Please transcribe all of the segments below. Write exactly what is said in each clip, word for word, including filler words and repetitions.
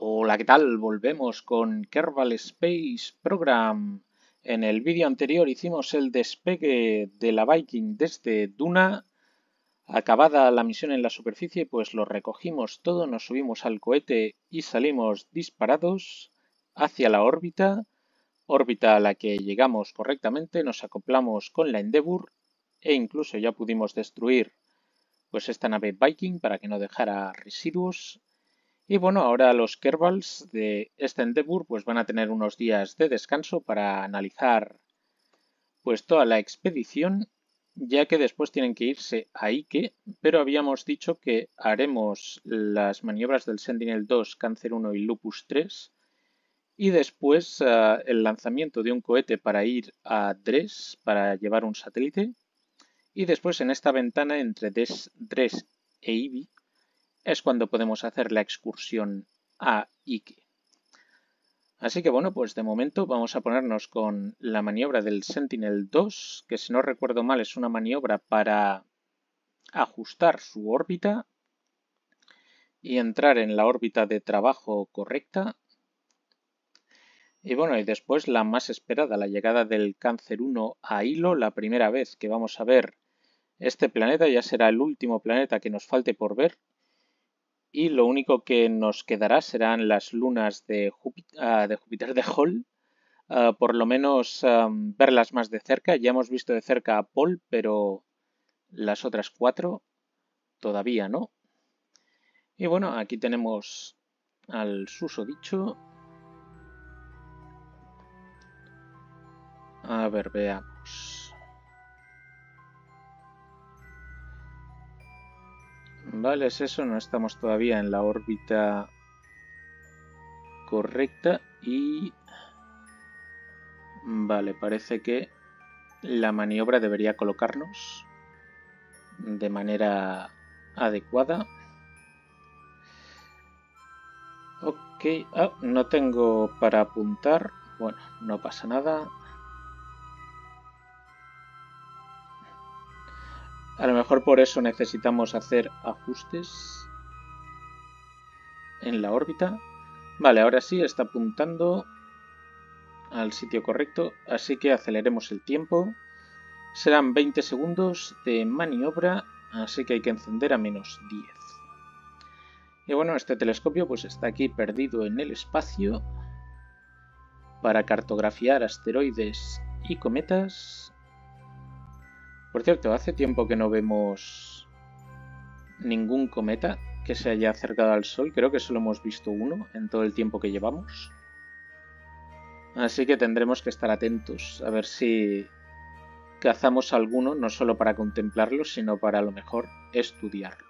Hola, ¿qué tal? Volvemos con Kerbal Space Program. En el vídeo anterior hicimos el despegue de la Viking desde Duna. Acabada la misión en la superficie, pues lo recogimos todo, nos subimos al cohete y salimos disparados hacia la órbita, órbita a la que llegamos correctamente, nos acoplamos con la Endeavour e incluso ya pudimos destruir pues esta nave Viking para que no dejara residuos. Y bueno, ahora los Kerbals de este Endeavour pues van a tener unos días de descanso para analizar pues toda la expedición, ya que después tienen que irse a Ike, pero habíamos dicho que haremos las maniobras del Sentinel dos, Cáncer uno y Lupus tres, y después uh, el lanzamiento de un cohete para ir a Dres, para llevar un satélite, y después en esta ventana entre Des, Dres e Ibi es cuando podemos hacer la excursión a Ike. Así que bueno, pues de momento vamos a ponernos con la maniobra del Sentinel dos, que si no recuerdo mal es una maniobra para ajustar su órbita y entrar en la órbita de trabajo correcta. Y bueno, y después la más esperada, la llegada del Cáncer uno a Hilo, la primera vez que vamos a ver este planeta, ya será el último planeta que nos falte por ver. Y lo único que nos quedará serán las lunas de Júpiter, uh, de, Júpiter de Hall, uh, por lo menos um, verlas más de cerca. Ya hemos visto de cerca a Paul, pero las otras cuatro todavía no. Y bueno, aquí tenemos al susodicho. A ver, veamos. Vale, es eso, no estamos todavía en la órbita correcta y... Vale, parece que la maniobra debería colocarnos de manera adecuada. Ok, ah, no tengo para apuntar. Bueno, no pasa nada. A lo mejor por eso necesitamos hacer ajustes en la órbita. Vale, ahora sí está apuntando al sitio correcto, así que aceleremos el tiempo. Serán veinte segundos de maniobra, así que hay que encender a menos diez. Y bueno, este telescopio pues está aquí perdido en el espacio para cartografiar asteroides y cometas. Por cierto, hace tiempo que no vemos ningún cometa que se haya acercado al Sol. Creo que solo hemos visto uno en todo el tiempo que llevamos. Así que tendremos que estar atentos a ver si cazamos alguno, no solo para contemplarlo, sino para a lo mejor estudiarlo.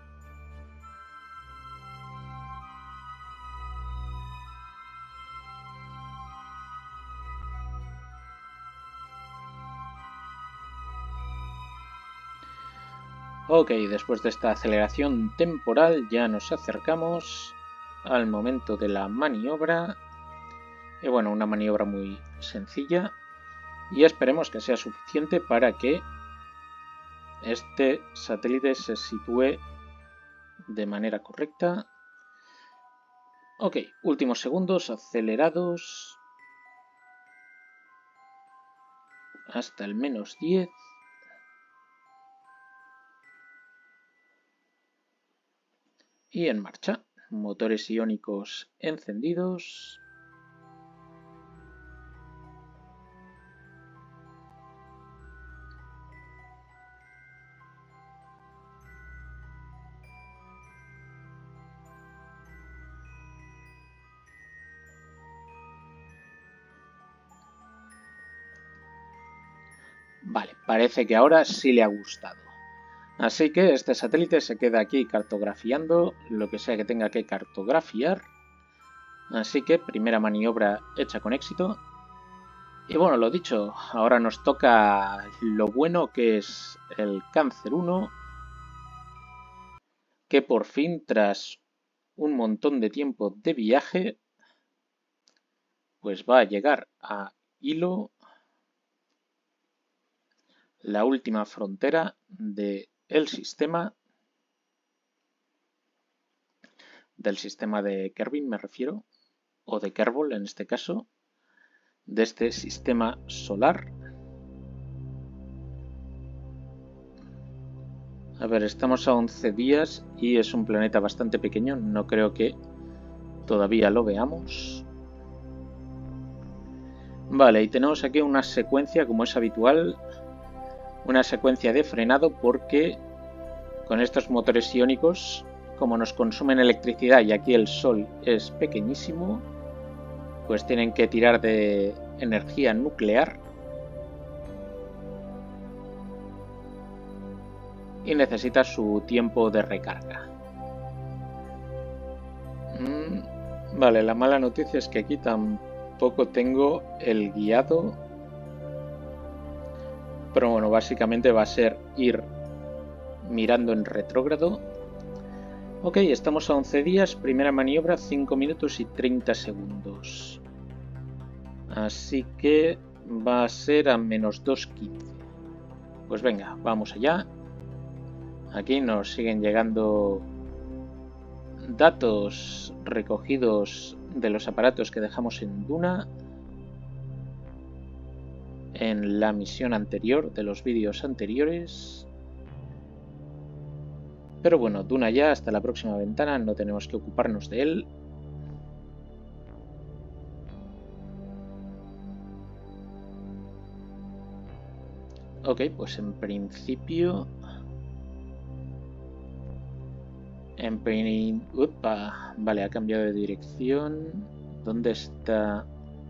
Ok, después de esta aceleración temporal ya nos acercamos al momento de la maniobra. Y bueno, una maniobra muy sencilla. Y esperemos que sea suficiente para que este satélite se sitúe de manera correcta. Ok, últimos segundos acelerados hasta el menos diez. Y en marcha. Motores iónicos encendidos. Vale, parece que ahora sí le ha gustado. Así que este satélite se queda aquí cartografiando lo que sea que tenga que cartografiar. Así que primera maniobra hecha con éxito. Y bueno, lo dicho, ahora nos toca lo bueno que es el Cáncer uno, que por fin tras un montón de tiempo de viaje, pues va a llegar a Hilo, la última frontera del sistema. del sistema de Kerbin me refiero, o de Kerbal en este caso, de este sistema solar. A ver, estamos a once días y es un planeta bastante pequeño, no creo que todavía lo veamos. Vale, y tenemos aquí una secuencia, como es habitual, una secuencia de frenado porque con estos motores iónicos, como nos consumen electricidad y aquí el sol es pequeñísimo, pues tienen que tirar de energía nuclear y necesita su tiempo de recarga. Mm, vale, la mala noticia es que aquí tampoco tengo el guiado, pero bueno, básicamente va a ser ir mirando en retrógrado. Ok, estamos a once días, primera maniobra, cinco minutos y treinta segundos. Así que va a ser a menos dos quince. Pues venga, vamos allá. Aquí nos siguen llegando datos recogidos de los aparatos que dejamos en Duna en la misión anterior, de los vídeos anteriores. Pero bueno, Duna ya, hasta la próxima ventana, no tenemos que ocuparnos de él. Ok, pues en principio... En prin... Upa, vale, ha cambiado de dirección. ¿Dónde está...?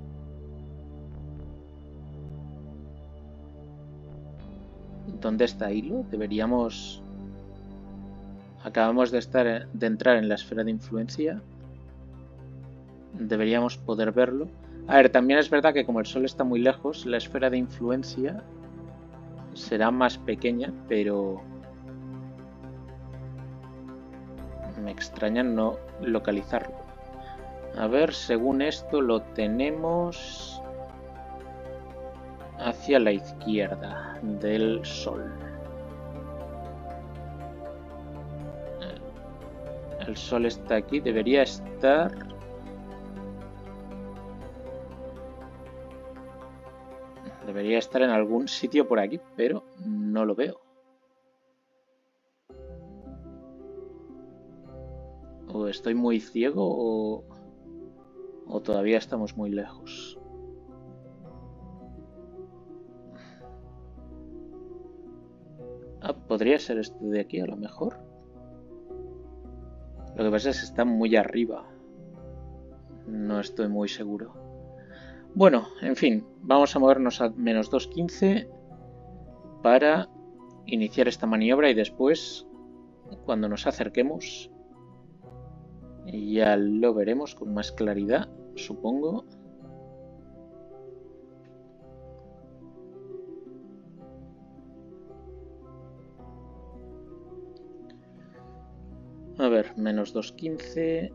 ¿Dónde está Hilo? Deberíamos... Acabamos de, estar, de entrar en la esfera de influencia. Deberíamos poder verlo. A ver, también es verdad que como el Sol está muy lejos, la esfera de influencia será más pequeña, pero me extraña no localizarlo. A ver, según esto lo tenemos hacia la izquierda del Sol. El Sol está aquí, debería estar... Debería estar en algún sitio por aquí, pero no lo veo. O estoy muy ciego o, o todavía estamos muy lejos. Ah, podría ser este de aquí a lo mejor. Lo que pasa es que está muy arriba. No estoy muy seguro. Bueno, en fin, vamos a movernos a menos dos quince para iniciar esta maniobra y después, cuando nos acerquemos, ya lo veremos con más claridad, supongo. A ver, menos dos quince.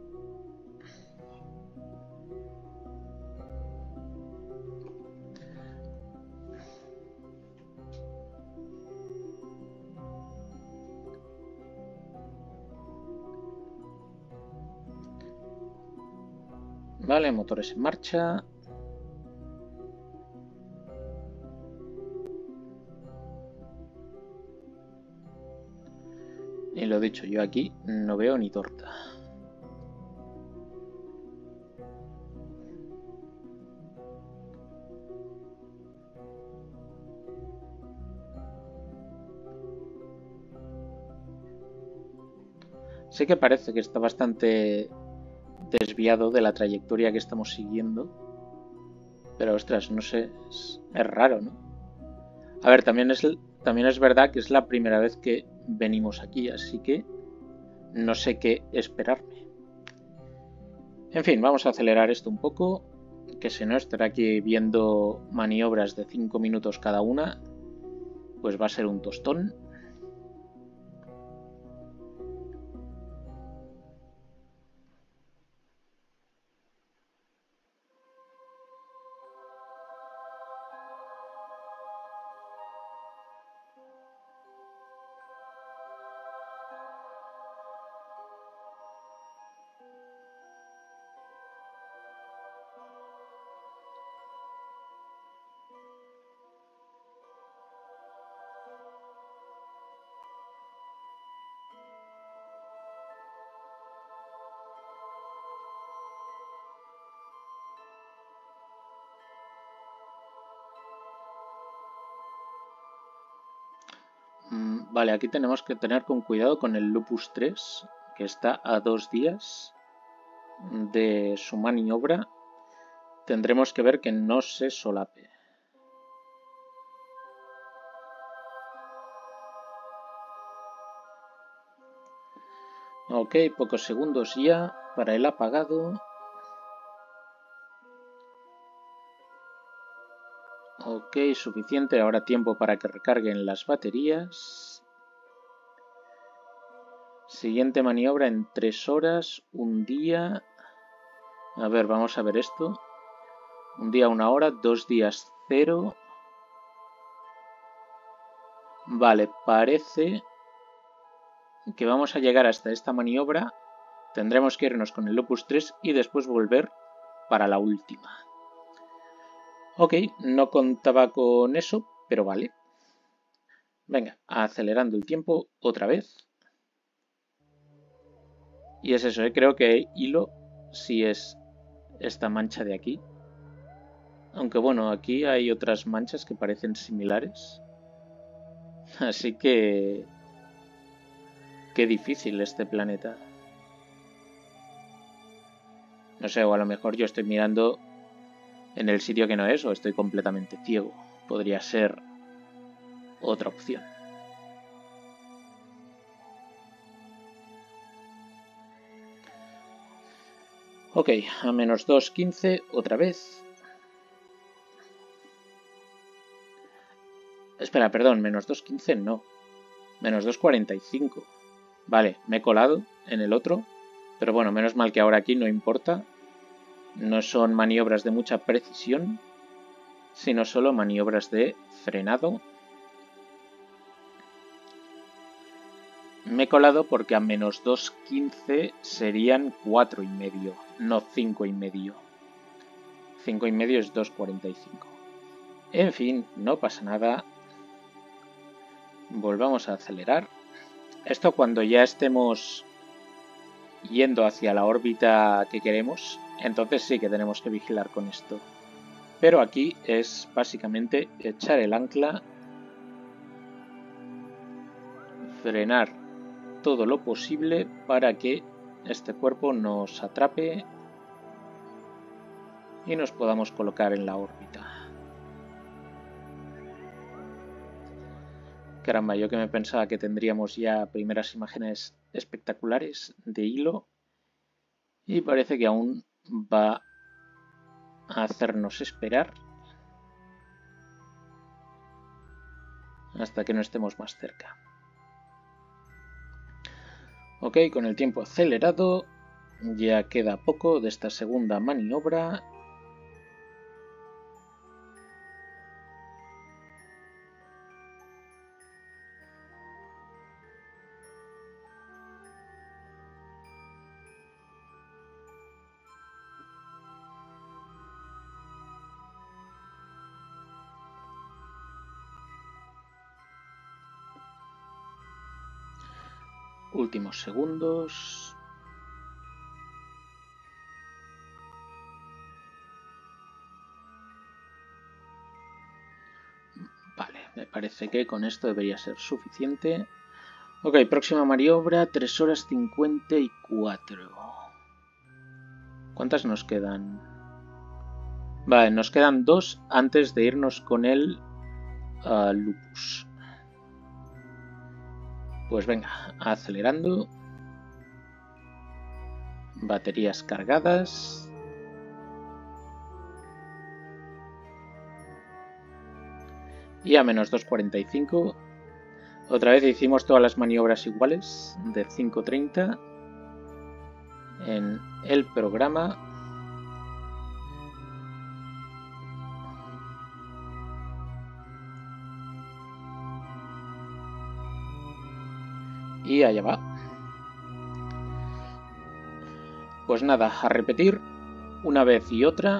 Vale, motores en marcha. Y lo dicho, yo aquí no veo ni torta. Sé que parece que está bastante desviado de la trayectoria que estamos siguiendo. Pero ostras, no sé, es, es raro, ¿no? A ver, también es, también es verdad que es la primera vez que venimos aquí, así que no sé qué esperarme. En fin, vamos a acelerar esto un poco, que si no estar aquí viendo maniobras de cinco minutos cada una, pues va a ser un tostón. Vale, aquí tenemos que tener con cuidado con el Lupus tres, que está a dos días de su maniobra. Tendremos que ver que no se solape. Ok, pocos segundos ya para el apagado. Ok, suficiente. Ahora tiempo para que recarguen las baterías. Siguiente maniobra en tres horas, un día. A ver, vamos a ver esto. Un día, una hora, dos días, cero. Vale, parece que vamos a llegar hasta esta maniobra. Tendremos que irnos con el Lupus tres y después volver para la última. Ok, no contaba con eso, pero vale. Venga, acelerando el tiempo otra vez. Y es eso, ¿eh? Creo que hilo sí es esta mancha de aquí. Aunque bueno, aquí hay otras manchas que parecen similares. Así que... Qué difícil este planeta. No sé, o a lo mejor yo estoy mirando en el sitio que no es, o estoy completamente ciego. Podría ser otra opción. Ok, a menos dos quince otra vez. Espera, perdón, menos dos quince no. Menos dos cuarenta y cinco. Vale, me he colado en el otro. Pero bueno, menos mal que ahora aquí no importa. No son maniobras de mucha precisión, sino solo maniobras de frenado. Me he colado porque a menos dos quince serían cuatro y medio, no cinco y medio. cinco y medio es dos cuarenta y cinco. En fin, no pasa nada. Volvamos a acelerar. Esto cuando ya estemos yendo hacia la órbita que queremos, entonces sí que tenemos que vigilar con esto. Pero aquí es básicamente echar el ancla, frenar todo lo posible para que este cuerpo nos atrape y nos podamos colocar en la órbita. Caramba, yo que me pensaba que tendríamos ya primeras imágenes espectaculares de hilo y parece que aún va a hacernos esperar hasta que no estemos más cerca. Ok, con el tiempo acelerado ya queda poco de esta segunda maniobra. Últimos segundos. Vale, me parece que con esto debería ser suficiente. Ok, próxima maniobra, tres horas cincuenta y cuatro. ¿Cuántas nos quedan? Vale, nos quedan dos antes de irnos con el uh, Lupus. Pues venga, acelerando. Baterías cargadas. Y a menos dos cuarenta y cinco. Otra vez hicimos todas las maniobras iguales de cinco treinta en el programa. Y allá va. Pues nada, a repetir una vez y otra.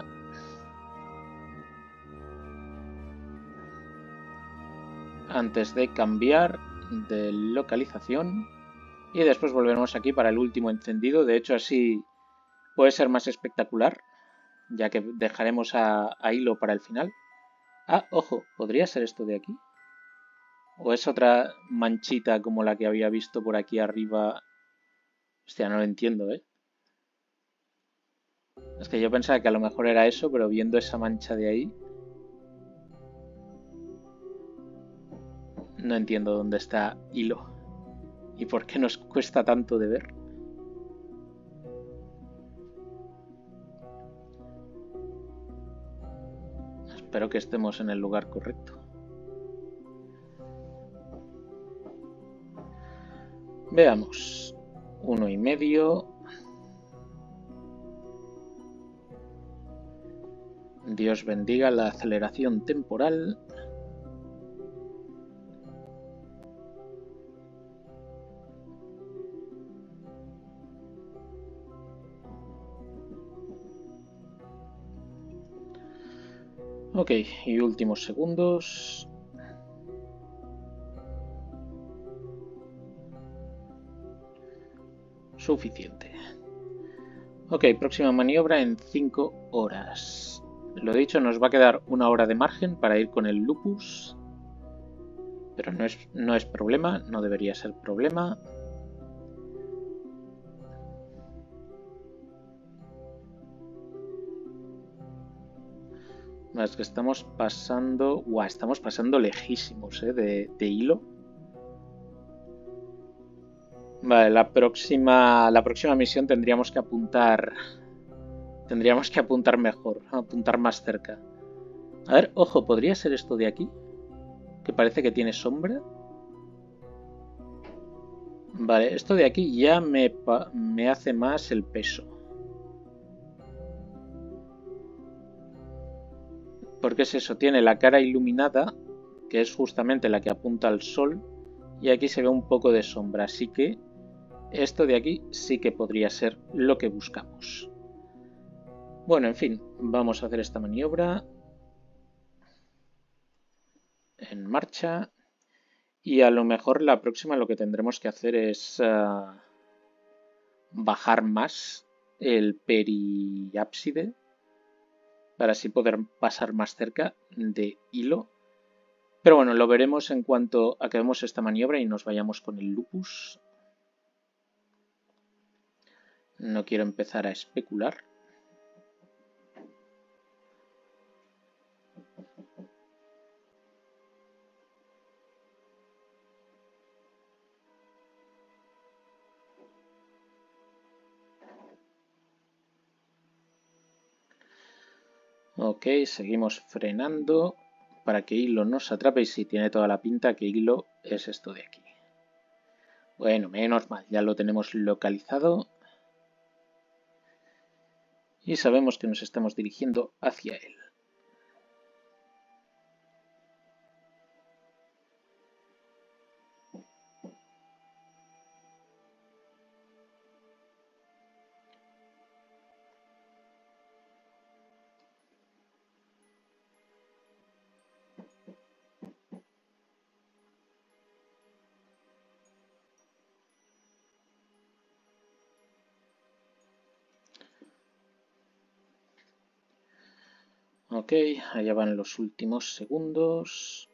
Antes de cambiar de localización. Y después volveremos aquí para el último encendido. De hecho, así puede ser más espectacular, ya que dejaremos a, a hilo para el final. Ah, ojo, ¿podría ser esto de aquí? ¿O es otra manchita como la que había visto por aquí arriba? Hostia, no lo entiendo, ¿eh? Es que yo pensaba que a lo mejor era eso, pero viendo esa mancha de ahí, no entiendo dónde está hilo y por qué nos cuesta tanto de ver. Espero que estemos en el lugar correcto. Veamos. Uno y medio. Dios bendiga la aceleración temporal. Ok, y últimos segundos. Suficiente. Ok, próxima maniobra en cinco horas. Lo dicho, nos va a quedar una hora de margen para ir con el lupus. Pero no es, no es problema, no debería ser problema. Es que estamos pasando... Uah, estamos pasando lejísimos, ¿eh? de, de hilo. Vale, la próxima, la próxima misión tendríamos que apuntar... Tendríamos que apuntar mejor, apuntar más cerca. A ver, ojo, ¿podría ser esto de aquí? Que parece que tiene sombra. Vale, esto de aquí ya me, me hace más el peso. Porque es eso, tiene la cara iluminada, que es justamente la que apunta al sol, y aquí se ve un poco de sombra, así que esto de aquí sí que podría ser lo que buscamos. Bueno, en fin, vamos a hacer esta maniobra. En marcha. Y a lo mejor la próxima lo que tendremos que hacer es uh, bajar más el periápside para así poder pasar más cerca de hilo. Pero bueno, lo veremos en cuanto acabemos esta maniobra y nos vayamos con el lupus. No quiero empezar a especular. Ok, seguimos frenando para que hilo nos atrape y si tiene toda la pinta que hilo es esto de aquí. Bueno, menos mal, ya lo tenemos localizado y sabemos que nos estamos dirigiendo hacia él. Ok, allá van los últimos segundos.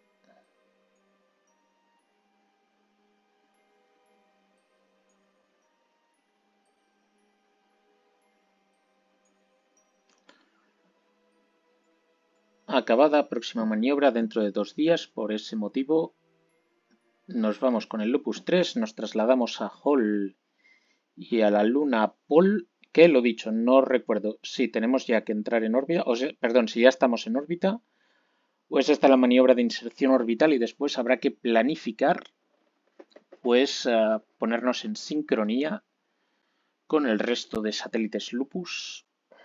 Acabada, próxima maniobra dentro de dos días. Por ese motivo nos vamos con el Lupus tres, nos trasladamos a Hall y a la luna Pol, que lo dicho, no recuerdo si tenemos ya que entrar en órbita, o sea, perdón, si ya estamos en órbita, o es esta la maniobra de inserción orbital y después habrá que planificar, pues uh, ponernos en sincronía con el resto de satélites Lupus.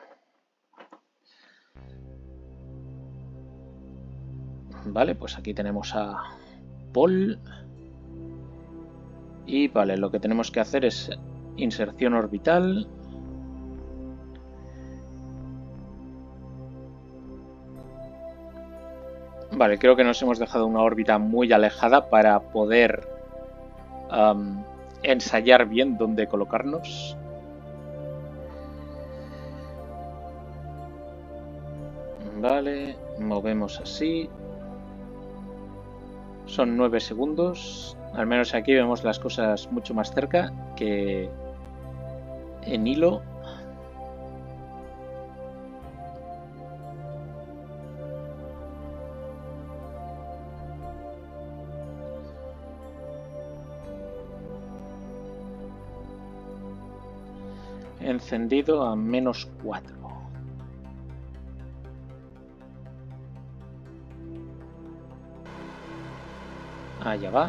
Vale, pues aquí tenemos a Pol. Y vale, lo que tenemos que hacer es inserción orbital. Vale, creo que nos hemos dejado una órbita muy alejada para poder um, ensayar bien dónde colocarnos. Vale, movemos así. Son nueve segundos. Al menos aquí vemos las cosas mucho más cerca que en hilo. Encendido a menos cuatro. Allá va.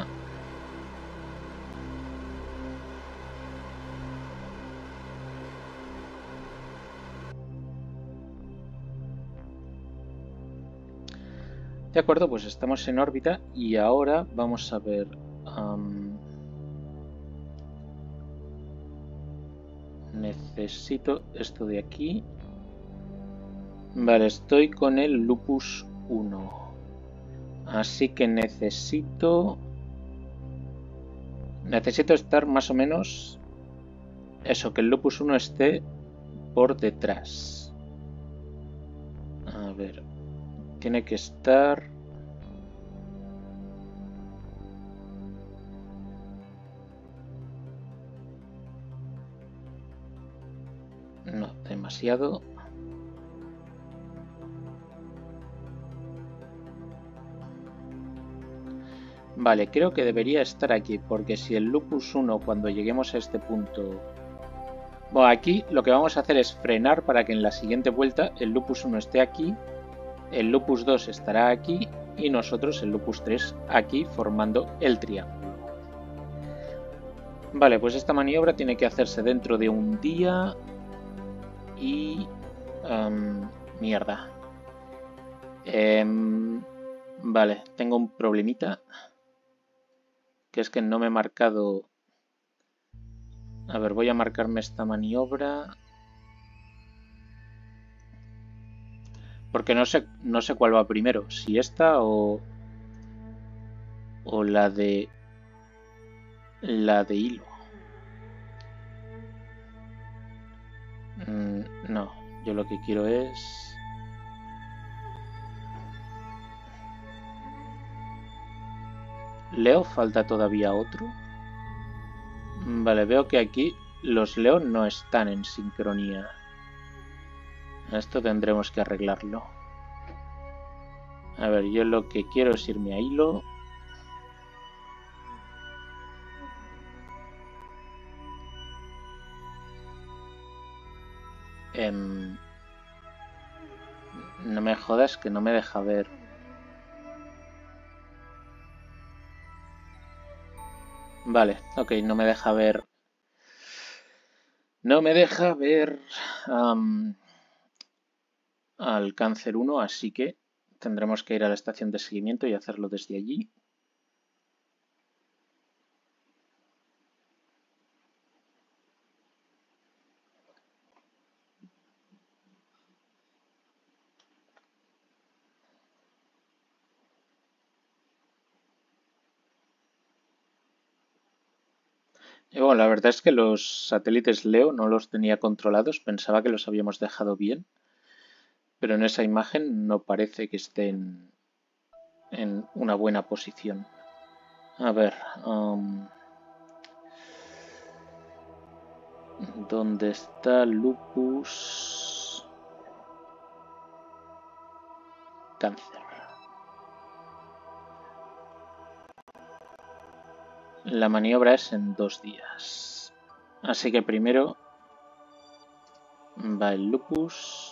De acuerdo, pues estamos en órbita y ahora vamos a ver... Um, necesito esto de aquí. Vale, estoy con el Lupus uno. Así que necesito... Necesito estar más o menos... Eso, que el Lupus uno esté por detrás. A ver... Tiene que estar... No, demasiado... Vale, creo que debería estar aquí, porque si el Lupus uno cuando lleguemos a este punto... Bueno, aquí lo que vamos a hacer es frenar para que en la siguiente vuelta el Lupus uno esté aquí, el Lupus dos estará aquí y nosotros, el Lupus tres, aquí formando el triángulo. Vale, pues esta maniobra tiene que hacerse dentro de un día y... Um, mierda. Eh, vale, tengo un problemita. Que es que no me he marcado... A ver, voy a marcarme esta maniobra. Porque no sé, no sé cuál va primero. Si esta o... O la de... La de hilo. Mm, no, yo lo que quiero es... Leo, falta todavía otro. Vale, veo que aquí los Leo no están en sincronía. Esto tendremos que arreglarlo. A ver, yo lo que quiero es irme a hilo. Eh, no me jodas que no me deja ver. Vale, ok, no me deja ver. No me deja ver um, al cáncer uno, así que tendremos que ir a la estación de seguimiento y hacerlo desde allí. Y bueno, la verdad es que los satélites Leo no los tenía controlados, pensaba que los habíamos dejado bien, pero en esa imagen no parece que estén en una buena posición. A ver, um, ¿dónde está Lupus? Cáncer. La maniobra es en dos días. Así que primero va el Lupus.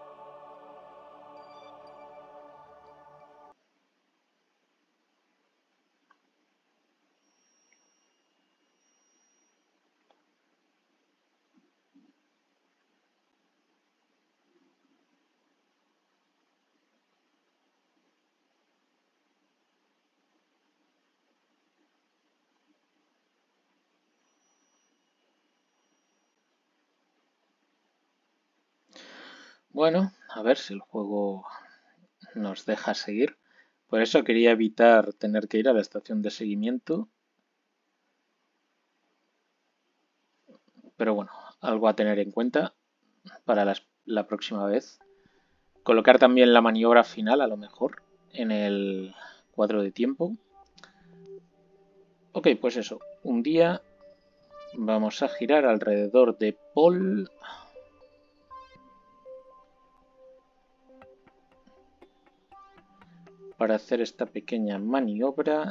Bueno, a ver si el juego nos deja seguir. Por eso quería evitar tener que ir a la estación de seguimiento. Pero bueno, algo a tener en cuenta para las, la próxima vez. Colocar también la maniobra final, a lo mejor, en el cuadro de tiempo. Ok, pues eso. Un día vamos a girar alrededor de Paul. Para hacer esta pequeña maniobra.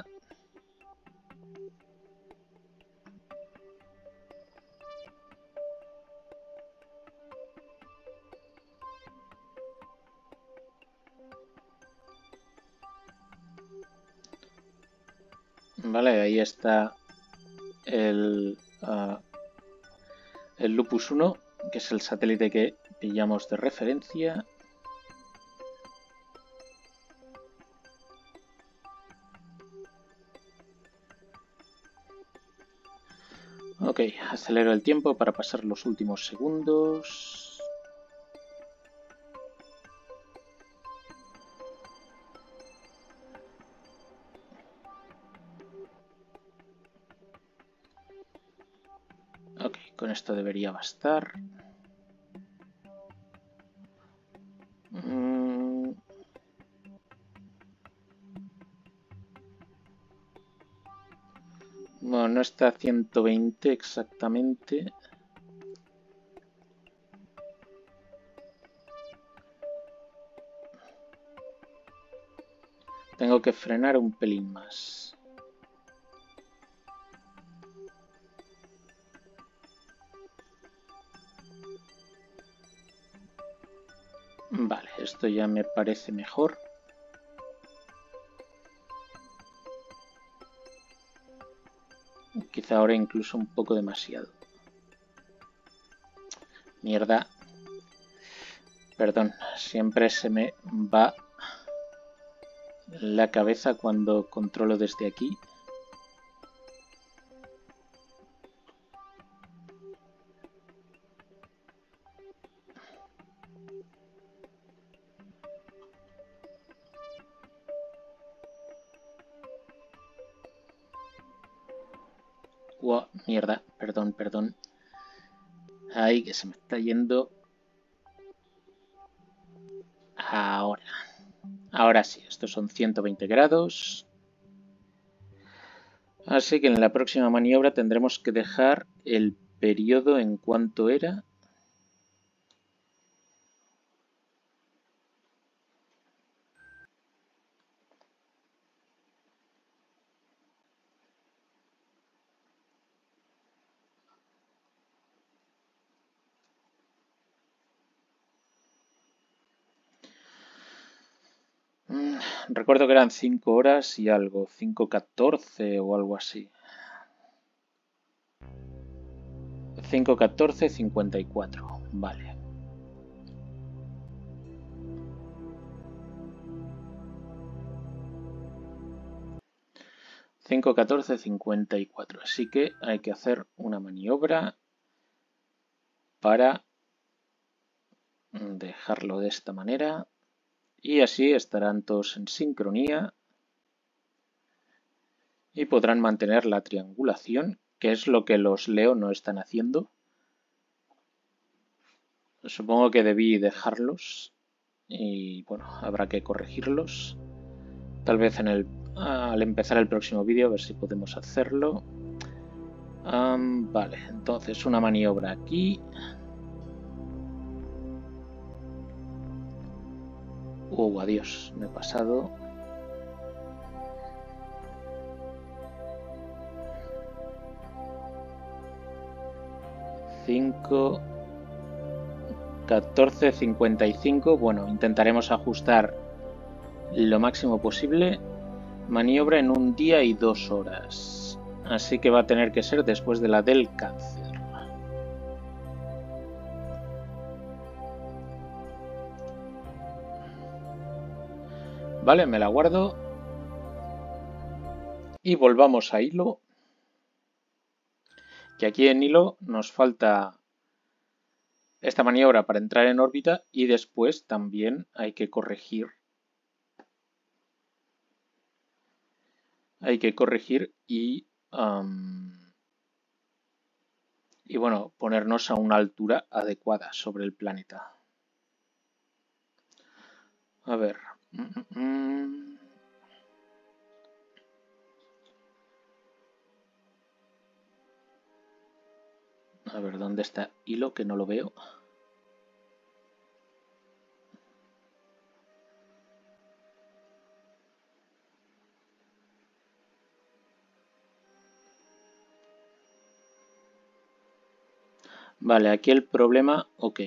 Vale, ahí está el, uh, el Lupus uno, que es el satélite que pillamos de referencia. Ok, acelero el tiempo para pasar los últimos segundos. Ok, con esto debería bastar. Mm. Bueno, no está a ciento veinte exactamente. Tengo que frenar un pelín más. Vale, esto ya me parece mejor. Quizá ahora incluso un poco demasiado. Mierda. Perdón, siempre se me va la cabeza cuando controlo desde aquí. Wow, mierda, perdón, perdón. Ay, que se me está yendo. Ahora. Ahora sí, estos son ciento veinte grados. Así que en la próxima maniobra tendremos que dejar el periodo en cuanto era. Mm, recuerdo que eran cinco horas y algo, cinco catorce o algo así. cinco catorce cincuenta y cuatro, vale. cinco catorce cincuenta y cuatro, así que hay que hacer una maniobra para dejarlo de esta manera y así estarán todos en sincronía y podrán mantener la triangulación, que es lo que los Leo no están haciendo. Supongo que debí dejarlos y bueno, habrá que corregirlos. Tal vez en el, al empezar el próximo vídeo a ver si podemos hacerlo. Um, vale, entonces una maniobra aquí. Oh, adiós, me he pasado. cinco, catorce, cincuenta y cinco. Bueno, intentaremos ajustar lo máximo posible. Maniobra en un día y dos horas. Así que va a tener que ser después de la del cáncer. Vale, me la guardo. Y volvamos a hilo. Que aquí en hilo nos falta esta maniobra para entrar en órbita y después también hay que corregir. Hay que corregir y... Um, y bueno, ponernos a una altura adecuada sobre el planeta. A ver. Mm, mm. A ver, ¿dónde está Hilo? Que no lo veo. Vale, aquí el problema... Ok.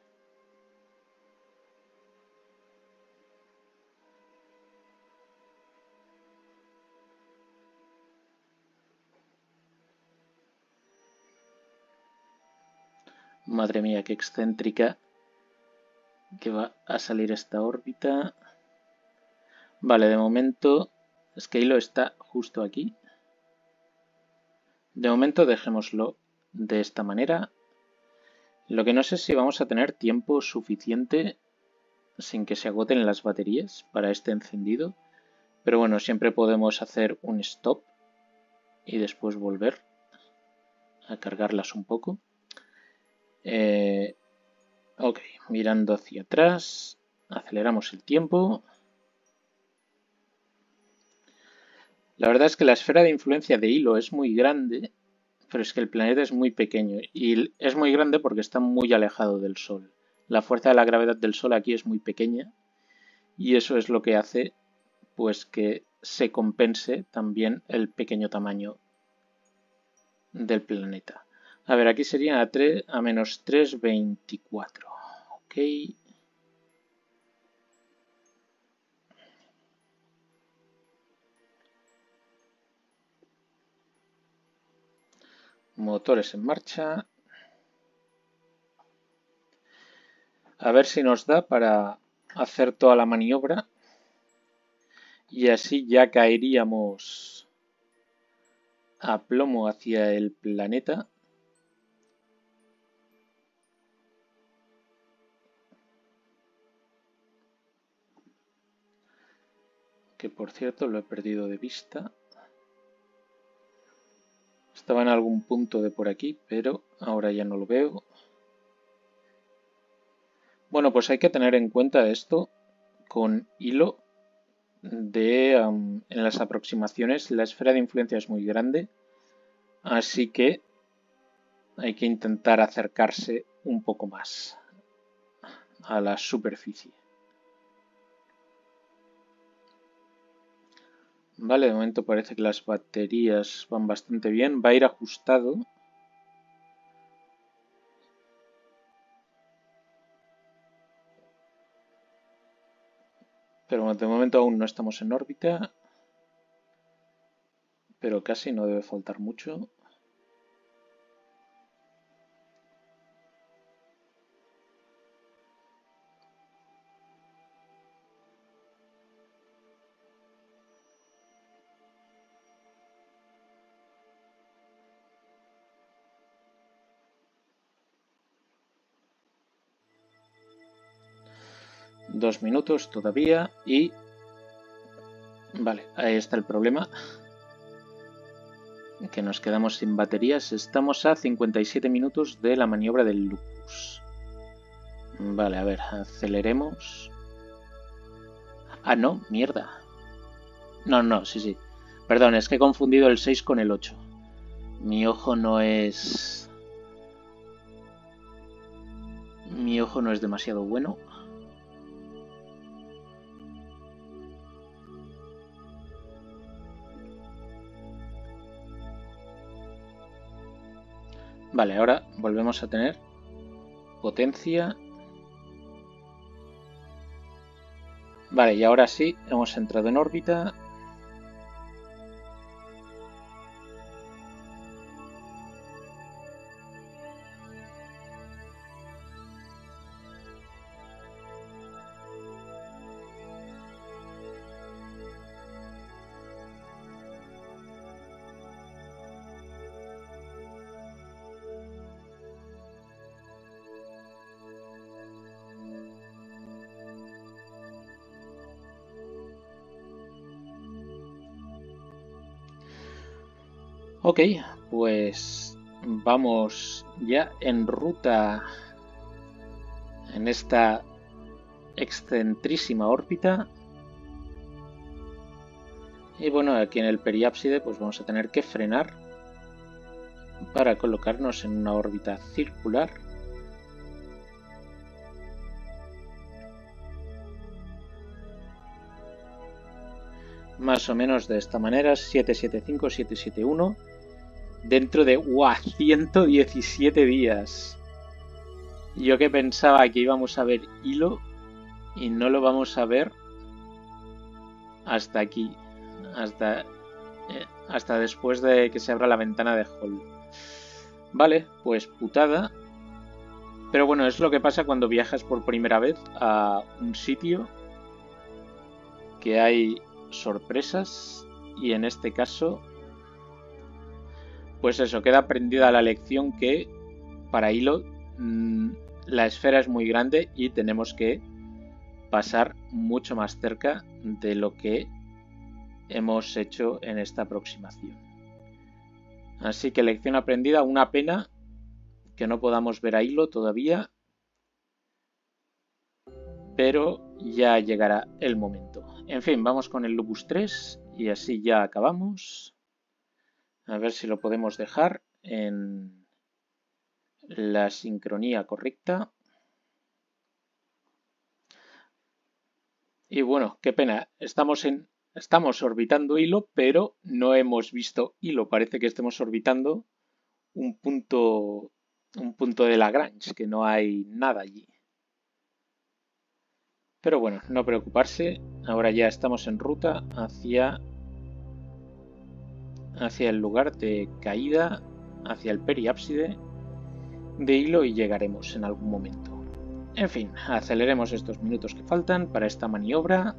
Madre mía, qué excéntrica que va a salir esta órbita. Vale, de momento... Es que Hilo está justo aquí. De momento dejémoslo de esta manera. Lo que no sé es si vamos a tener tiempo suficiente sin que se agoten las baterías para este encendido. Pero bueno, siempre podemos hacer un stop y después volver a cargarlas un poco. Eh, ok, mirando hacia atrás, aceleramos el tiempo. La verdad es que la esfera de influencia de Hilo es muy grande, pero es que el planeta es muy pequeño y es muy grande porque está muy alejado del Sol. La fuerza de la gravedad del Sol aquí es muy pequeña y eso es lo que hace pues que se compense también el pequeño tamaño del planeta. A ver, aquí sería a, tres, a menos tres coma veinticuatro. Ok. Motores en marcha. A ver si nos da para hacer toda la maniobra. Y así ya caeríamos a plomo hacia el planeta. Que por cierto lo he perdido de vista. Estaba en algún punto de por aquí, pero ahora ya no lo veo. Bueno, pues hay que tener en cuenta esto con Hilo. De, um, en las aproximaciones la esfera de influencia es muy grande, así que hay que intentar acercarse un poco más a la superficie. Vale, de momento parece que las baterías van bastante bien. Va a ir ajustado. Pero de momento aún no estamos en órbita. Pero casi no debe faltar mucho. Dos minutos todavía y... Vale, ahí está el problema. Que nos quedamos sin baterías. Estamos a cincuenta y siete minutos de la maniobra del Lupus. Vale, a ver, aceleremos. Ah, no, mierda. No, no, sí, sí. Perdón, es que he confundido el seis con el ocho. Mi ojo no es... Mi ojo no es demasiado bueno. Vale, ahora volvemos a tener potencia. Vale, y ahora sí, hemos entrado en órbita. Ok, pues vamos ya en ruta en esta excentrísima órbita. Y bueno, aquí en el periápside pues vamos a tener que frenar para colocarnos en una órbita circular. Más o menos de esta manera, siete siete cinco, siete siete uno, dentro de ¡wow! ciento diecisiete días. Yo que pensaba que íbamos a ver hilo y no lo vamos a ver hasta aquí, hasta, eh, hasta después de que se abra la ventana de Hall. Vale, pues putada. Pero bueno, es lo que pasa cuando viajas por primera vez a un sitio que hay sorpresas, y en este caso pues eso, queda aprendida la lección que para hilo mmm, la esfera es muy grande y tenemos que pasar mucho más cerca de lo que hemos hecho en esta aproximación. Así que lección aprendida, una pena que no podamos ver a hilo todavía, pero ya llegará el momento. En fin, vamos con el Lupus tres y así ya acabamos. A ver si lo podemos dejar en la sincronía correcta. Y bueno, qué pena, estamos, en, estamos orbitando hilo, pero no hemos visto hilo. Parece que estemos orbitando un punto, un punto de Lagrange, que no hay nada allí. Pero bueno, no preocuparse, ahora ya estamos en ruta hacia, hacia el lugar de caída, hacia el periápside de hilo y llegaremos en algún momento. En fin, aceleremos estos minutos que faltan para esta maniobra.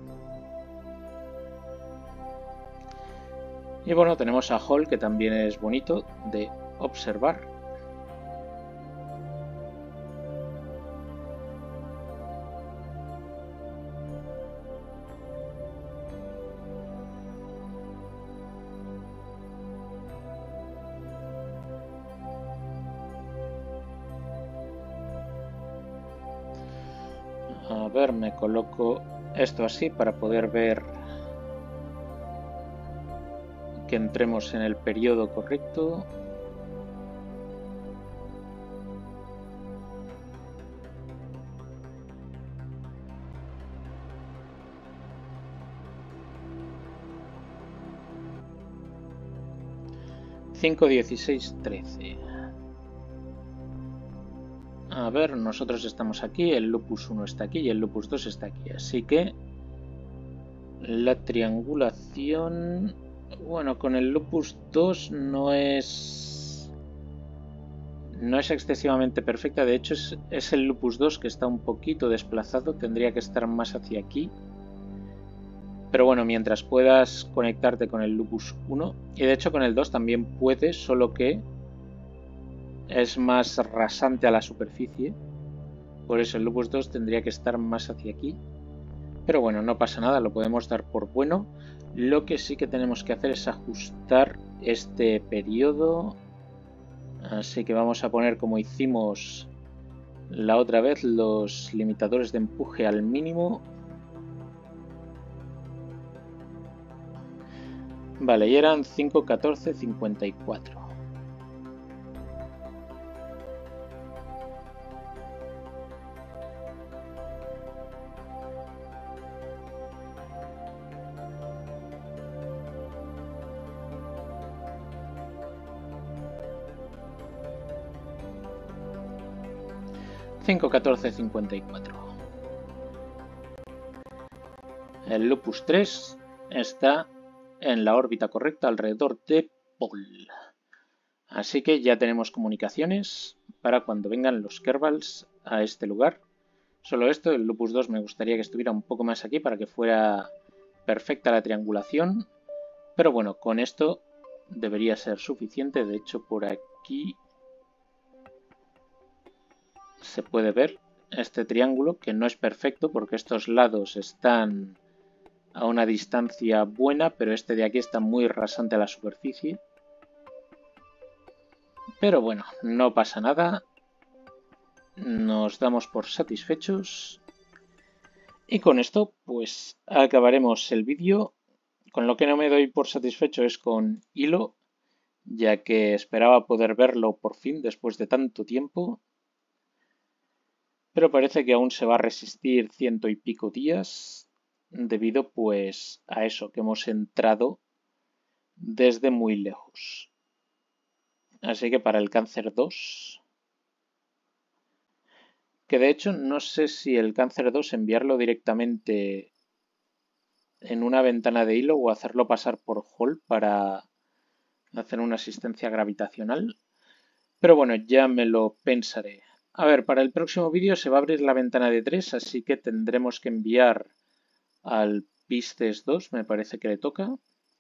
Y bueno, tenemos a Hall, que también es bonito de observar. A ver, me coloco esto así para poder ver que entremos en el periodo correcto. cinco, dieciséis, trece. A ver, nosotros estamos aquí, el Lupus uno está aquí y el Lupus dos está aquí. Así que la triangulación... Bueno, con el Lupus dos no es... No es excesivamente perfecta. De hecho, es, es el Lupus dos que está un poquito desplazado. Tendría que estar más hacia aquí. Pero bueno, mientras puedas conectarte con el Lupus uno. Y de hecho con el dos también puedes, solo que es más rasante a la superficie. Por eso el Lupus dos tendría que estar más hacia aquí. Pero bueno, no pasa nada, lo podemos dar por bueno. Lo que sí que tenemos que hacer es ajustar este periodo. Así que vamos a poner, como hicimos la otra vez, los limitadores de empuje al mínimo. Vale, y eran cinco, catorce, cincuenta y cuatro. cinco, catorce, cincuenta y cuatro. El Lupus tres está en la órbita correcta alrededor de Paul. Así que ya tenemos comunicaciones para cuando vengan los Kerbals a este lugar. Solo esto, el Lupus dos me gustaría que estuviera un poco más aquí para que fuera perfecta la triangulación. Pero bueno, con esto debería ser suficiente. De hecho, por aquí se puede ver este triángulo, que no es perfecto porque estos lados están a una distancia buena, pero este de aquí está muy rasante a la superficie. Pero bueno, no pasa nada. Nos damos por satisfechos. Y con esto, pues acabaremos el vídeo. Con lo que no me doy por satisfecho es con hilo. ya que esperaba poder verlo por fin después de tanto tiempo, pero parece que aún se va a resistir ciento y pico días debido pues a eso, que hemos entrado desde muy lejos. Así que para el cáncer dos, que de hecho no sé si el cáncer dos enviarlo directamente en una ventana de hilo o hacerlo pasar por Hall para hacer una asistencia gravitacional. Pero bueno, ya me lo pensaré. A ver, para el próximo vídeo se va a abrir la ventana de tres, así que tendremos que enviar al Pisces dos, me parece que le toca.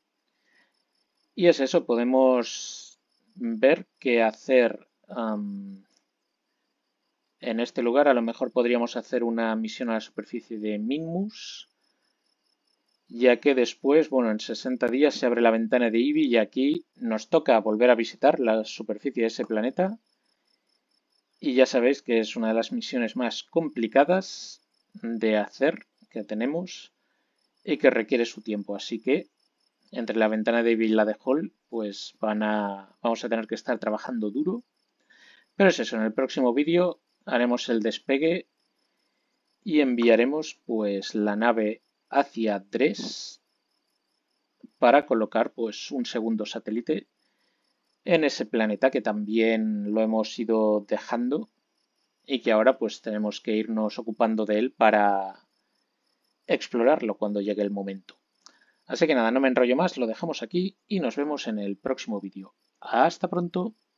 Y es eso, podemos ver qué hacer um, en este lugar. A lo mejor podríamos hacer una misión a la superficie de Minmus, ya que después, bueno, en sesenta días se abre la ventana de Eevee y aquí nos toca volver a visitar la superficie de ese planeta. Y ya sabéis que es una de las misiones más complicadas de hacer que tenemos y que requiere su tiempo. Así que entre la ventana de Eevee y la de Hall, pues van a, vamos a tener que estar trabajando duro. Pero es eso, en el próximo vídeo haremos el despegue y enviaremos pues la nave hacia Dres para colocar pues un segundo satélite en ese planeta que también lo hemos ido dejando y que ahora pues tenemos que irnos ocupando de él para explorarlo cuando llegue el momento. Así que nada, no me enrollo más, lo dejamos aquí y nos vemos en el próximo vídeo. Hasta pronto.